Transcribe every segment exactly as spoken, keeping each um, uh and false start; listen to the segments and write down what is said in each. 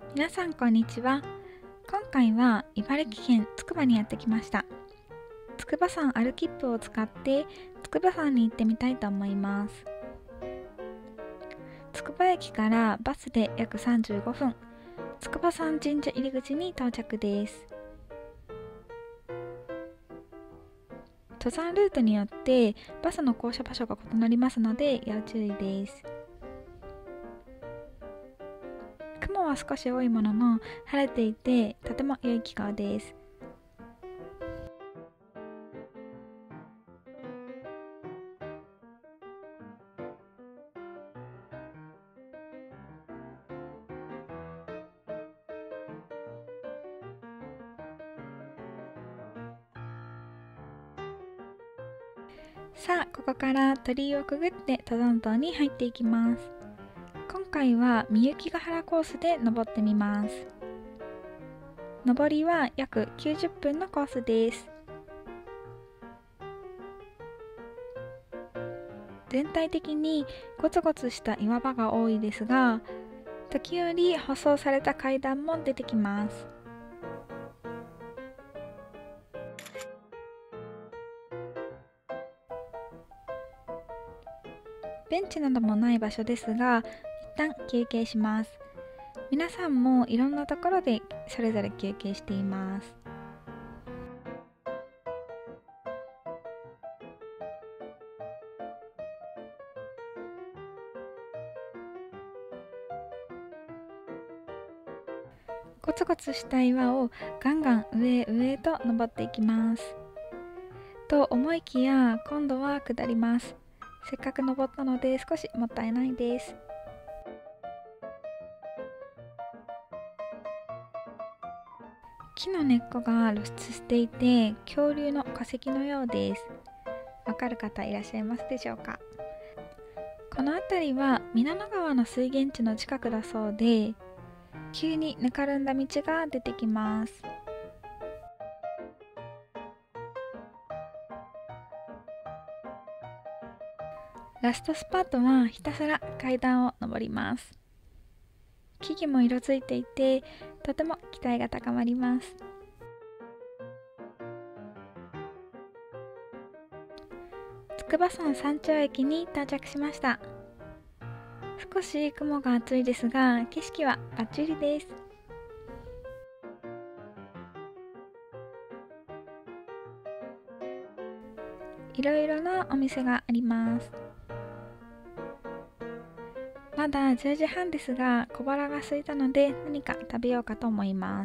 皆さんこんにちは。今回は茨城県つくばにやってきました。筑波山歩き切符を使って筑波山に行ってみたいと思います。つくば駅からバスで約さんじゅうごふん、筑波山神社入り口に到着です。登山ルートによってバスの降車場所が異なりますので要注意です。雲は少し多いものの晴れていてとても良い気候です。さあ、ここから鳥居をくぐって登山道に入っていきます。今回はみゆきヶ原コースで登ってみます。登りは約きゅうじゅっぷんのコースです。全体的にゴツゴツした岩場が多いですが、時折舗装された階段も出てきます。ベンチなどもない場所ですが、一旦休憩します。皆さんもいろんなところでそれぞれ休憩しています。ゴツゴツした岩をガンガン上へ上へと登っていきます。と思いきや今度は下ります。せっかく登ったので少しもったいないです。木の根っこが露出していて恐竜の化石のようです。わかる方いらっしゃいますでしょうか。この辺りは皆野川の水源地の近くだそうで、急にぬかるんだ道が出てきます。ラストスパートはひたすら階段を登ります。木々も色づいていてとても期待が高まります。筑波山山頂駅に到着しました。少し雲が厚いですが景色はバッチリです。いろいろなお店があります。まだじゅうじはんですが小腹が空いたので何か食べようかと思います。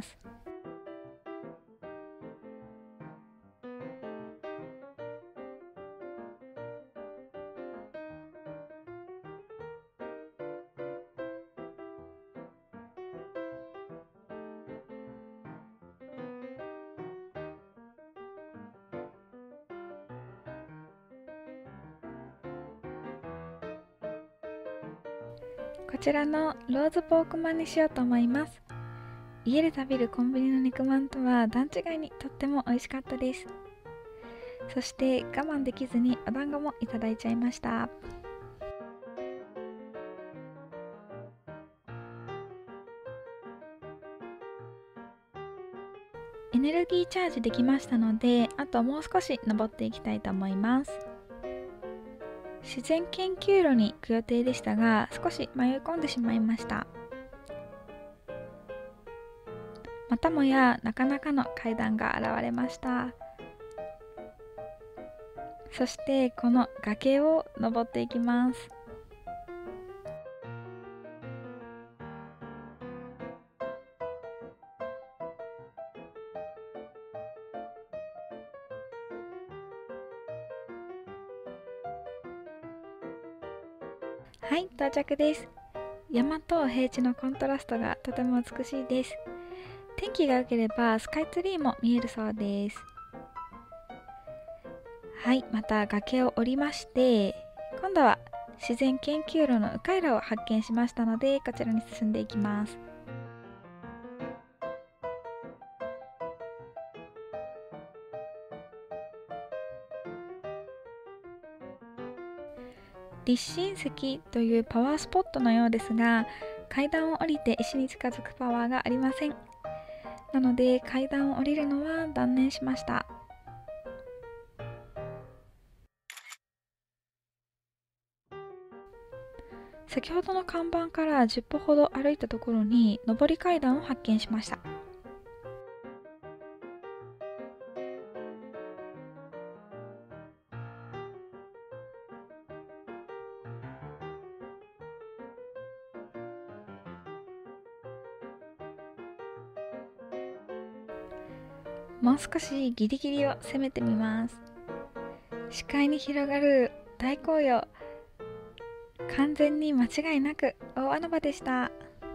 こちらのローズポークまんにしようと思います。家で食べるコンビニの肉まんとは段違いにとっても美味しかったです。そして我慢できずにお団子もいただいちゃいました。エネルギーチャージできましたので、あともう少し登っていきたいと思います。自然研究路に行く予定でしたが少し迷い込んでしまいました。またもやなかなかの階段が現れました。そしてこの崖を登っていきます。はい、到着です。山と平地のコントラストがとても美しいです。天気が良ければスカイツリーも見えるそうです。はい、また崖を降りまして今度は自然研究路の迂回路を発見しましたのでこちらに進んでいきます。立神石というパワースポットのようですが、 階段を降りて石に近づくパワーがありません。なので階段を降りるのは断念しました。先ほどの看板からじゅっぽほど歩いたところに上り階段を発見しました。もう少しギリギリを攻めてみます。視界に広がる大紅葉、完全に間違いなく大穴場でした。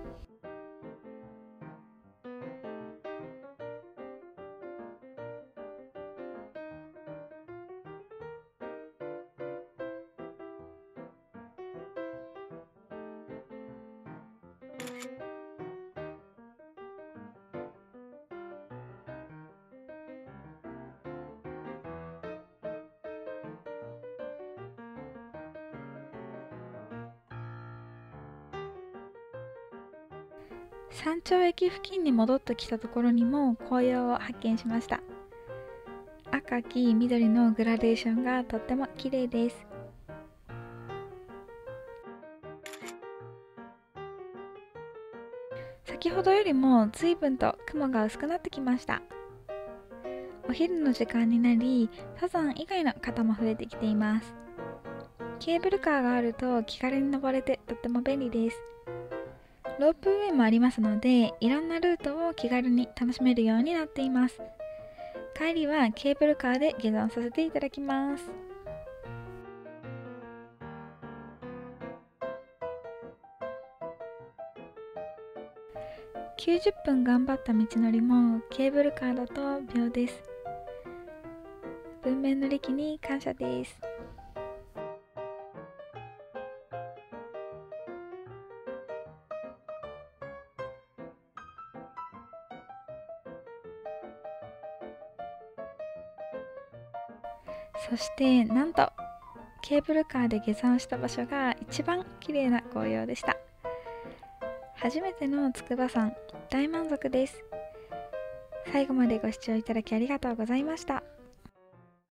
山頂駅付近に戻ってきたところにも紅葉を発見しました。赤、黄、緑のグラデーションがとっても綺麗です。先ほどよりも随分と雲が薄くなってきました。お昼の時間になり、登山以外の方も増えてきています。ケーブルカーがあると気軽に登れてとっても便利です。ロープウェイもありますので、いろんなルートを気軽に楽しめるようになっています。帰りはケーブルカーで下山させていただきます。きゅうじゅっぷん頑張った道のりもケーブルカーだと秒です。文明の利器に感謝です。そしてなんとケーブルカーで下山した場所が一番綺麗な紅葉でした。初めての筑波山、大満足です。最後までご視聴いただきありがとうございました。